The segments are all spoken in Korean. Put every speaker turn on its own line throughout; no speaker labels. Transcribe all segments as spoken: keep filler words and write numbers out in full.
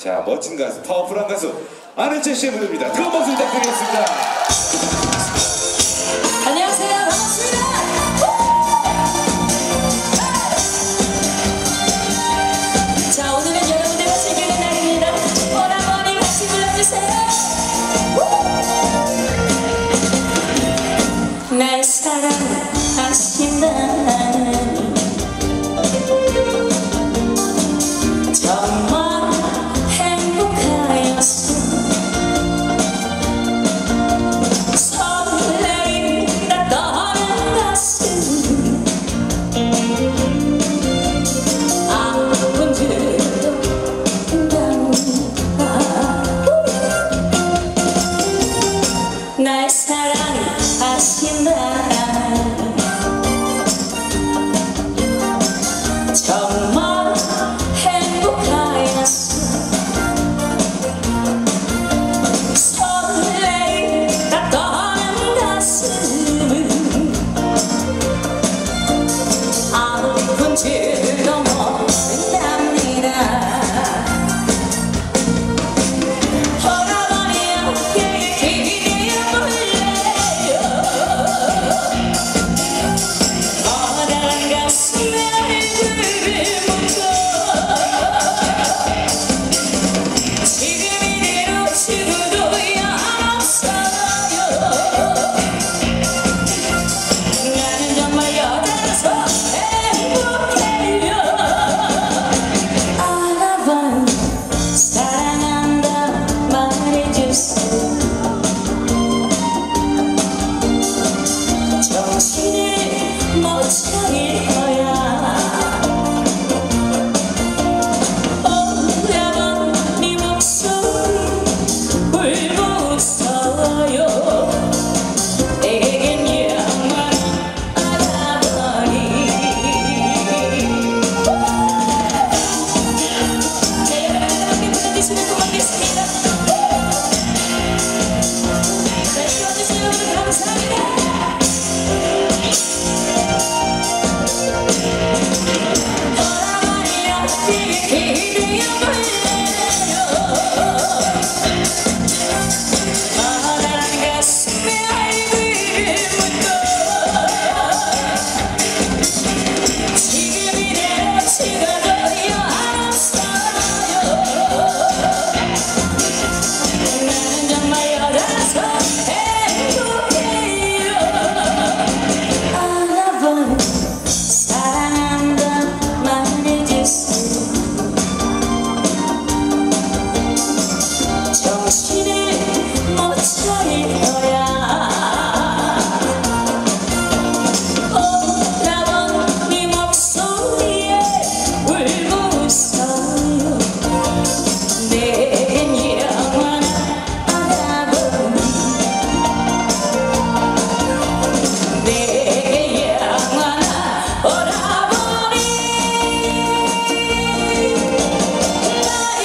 자, 멋진 가수, 파워풀한 가수 안혜채 씨의 무대입니다. 뜨거운 박수 부탁드리겠습니다.
안녕하세요. 반갑습니다. 자, 오늘은 여러분들과 즐기는 날입니다. 오라버니 같이 불러주세요. 날 사랑하신다니 정말 행복하였어. 설레임다 떠는 가슴 아픈 줄도 모른다. 날 사랑하신다 정말 행복하였어. 설레임다 떠는 가슴은 아픈 줄도 모른답니다. 오라버니 어깨에 기대어 볼래요. 커다란 가슴에 얼굴을 묻고 지금 이대로 죽어도 양없어요. 나는 정말 여자라서 행복해요. 알아봐요. 사랑한다 말해주세요. 정신을 못 차릴 거야. 오라버니 목소리 울고 웃어요. 내겐 영원한 오라버니. 자, 여러분 함께 불러주시면 고맙겠습니다. 잘 들어주신 여러분 감사합니다. 오라버니 어깨에 기대어 볼래요. 커다란 가슴에 얼굴을 묻고 지금 이대로 죽어도 양없어요. 나는 정말 여자라서 행복해요. 알아봐요. 사랑한다 말해주세요. 정신을 못 차릴 거야. 오라버니 목소리에 울고 웃어요. 내겐 영원한 오라버니. 내겐 영원한 오라버니. 나의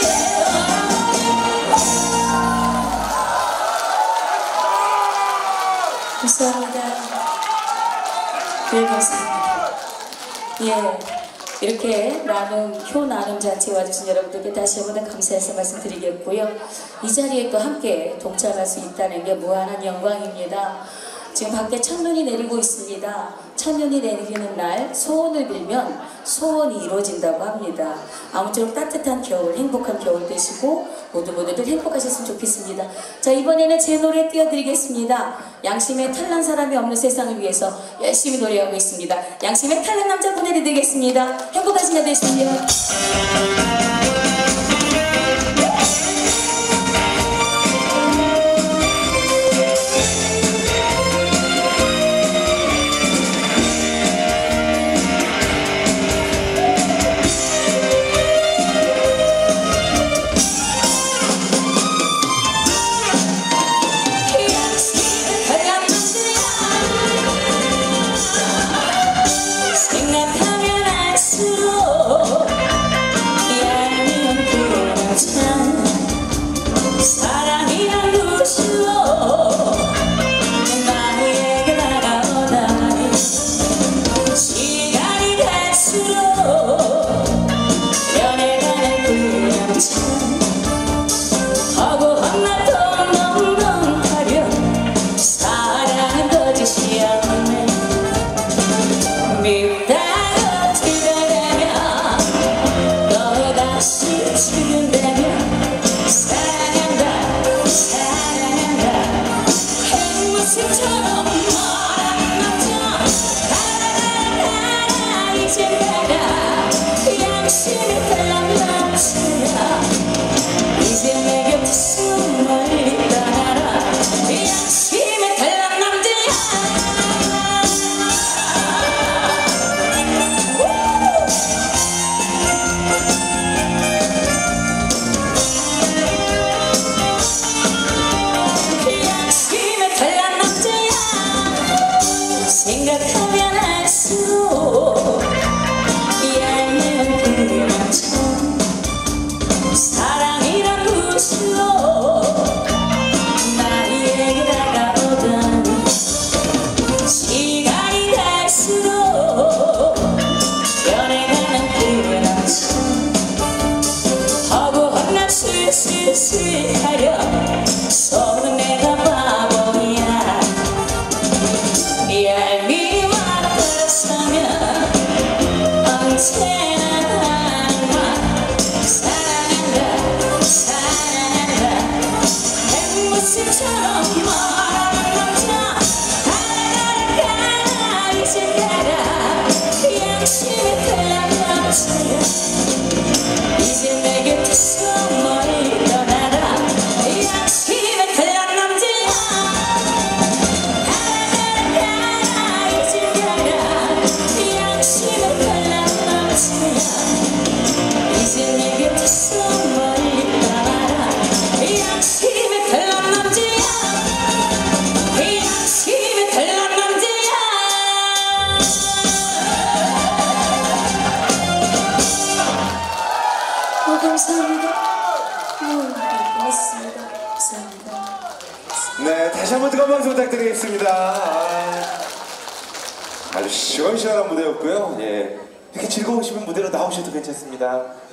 오라버니. 감사합니다. 네, 감사합니다. 예, 이렇게 나눔, 효 나눔 잔치에 와주신 여러분들께 다시 한번 감사해서 말씀드리겠고요. 이 자리에 또 함께 동참할 수 있다는 게 무한한 영광입니다. 지금 밖에 첫눈이 내리고 있습니다. 첫눈이 내리는 날 소원을 빌면 소원이 이루어진다고 합니다. 아무쪼록 따뜻한 겨울, 행복한 겨울 되시고 모두 모두들 행복하셨으면 좋겠습니다. 자, 이번에는 제 노래 띄워드리겠습니다. 양심에 탈난 사람이 없는 세상을 위해서 열심히 노래하고 있습니다. 양심에 탈난 남자 보내드리겠습니다. 행복하신 날 되시고요. 생각하면 알수록 양심이 달란 남자야 이제 내 곁에서 멀리 떠나라 양심이 달란 남자야 양심이 달란 남자야 생각하면 할수록 얄미운 그 남자 사랑이란 무엇으로 나에게 다가오던 시간이 갈수록 변해가는 그 남자 허구한 날 슬슬슬하려 속는 내가 바보야 얄미워 들어서면 언제나 하는 말 사랑한다 사랑한다 앵무새처럼 말하는 남자 가라 이제 가라 양심이 달란 남자야 이제 내 곁에서 멀리 떠나라 양심이 달란 남자야 가라 가라 이제 가라 양심이 달란 남자야 이제 내 곁에서 멀리 떠나라 양심이 달란 남자야 양심이 달란 남자야 어, 감사합니다. 어, 네, 고맙습니다. 감사합니다.
네, 다시 한번 뜨거운 박수 부탁드리겠습니다. 아, 아주 시원시원한 무대였고요. 예, 이렇게 즐거우시면 무대로 나오셔도 괜찮습니다.